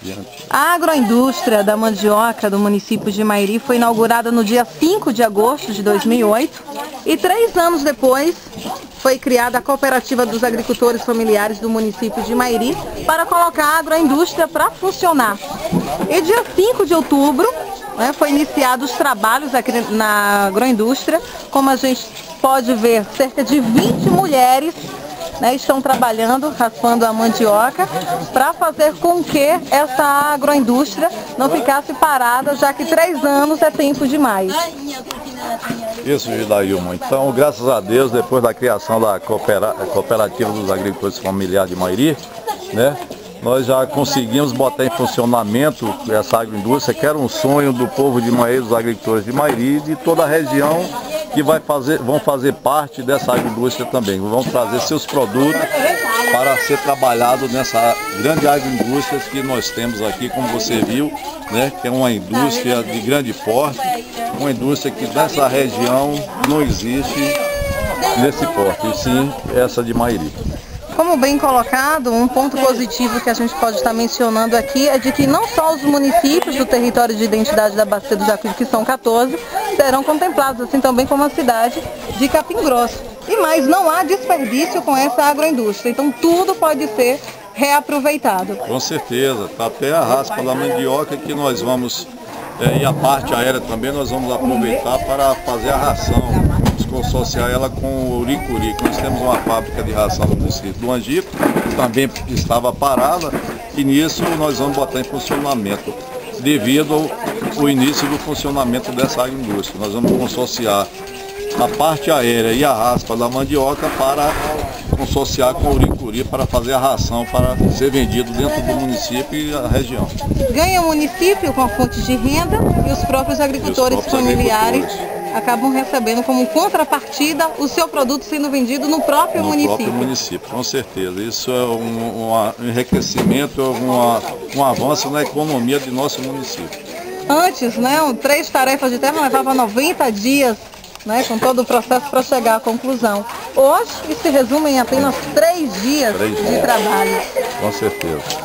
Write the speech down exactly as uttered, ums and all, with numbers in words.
A agroindústria da mandioca do município de Mairi foi inaugurada no dia cinco de agosto de dois mil e oito e três anos depois foi criada a Cooperativa dos Agricultores Familiares do município de Mairi para colocar a agroindústria para funcionar. E dia cinco de outubro, né, foi iniciados os trabalhos aqui na agroindústria. Como a gente pode ver, cerca de vinte mulheres, né, estão trabalhando, raspando a mandioca, para fazer com que essa agroindústria não ficasse parada, já que três anos é tempo demais. Isso, Gidailma. Então, graças a Deus, depois da criação da Coopera- Cooperativa dos Agricultores Familiares de Mairi, né, nós já conseguimos botar em funcionamento essa agroindústria, que era um sonho do povo de Mairi, dos agricultores de Mairi e de toda a região que vai fazer, vão fazer parte dessa agroindústria também. Vão trazer seus produtos para ser trabalhado nessa grande agroindústria que nós temos aqui, como você viu, né, que é uma indústria de grande porte, uma indústria que nessa região não existe nesse porte, e sim essa de Mairi. Como bem colocado, um ponto positivo que a gente pode estar mencionando aqui é de que não só os municípios do território de identidade da Bacia do Jacuípe, que são quatorze, serão contemplados, assim também como a cidade de Capim Grosso. E mais, não há desperdício com essa agroindústria, então tudo pode ser reaproveitado. Com certeza, até a raspa da mandioca que nós vamos, é, e a parte aérea também nós vamos aproveitar para fazer a ração. Consociar ela com o Uricuri. Nós temos uma fábrica de ração no município do Angico, que também estava parada, e nisso nós vamos botar em funcionamento, devido ao, ao início do funcionamento dessa agroindústria. Nós vamos consociar a parte aérea e a raspa da mandioca para consociar com o Uricuri para fazer a ração para ser vendido dentro do município e a região. Ganha o município com a fonte de renda e os próprios agricultores os próprios familiares agricultores acabam recebendo como contrapartida o seu produto sendo vendido no próprio no município. próprio município, com certeza. Isso é um, um enriquecimento, uma, um avanço na economia de nosso município. Antes, né, três tarefas de terra levavam noventa dias, né, com todo o processo para chegar à conclusão. Hoje, isso se resume em apenas três dias Três de dias. trabalho. Com certeza.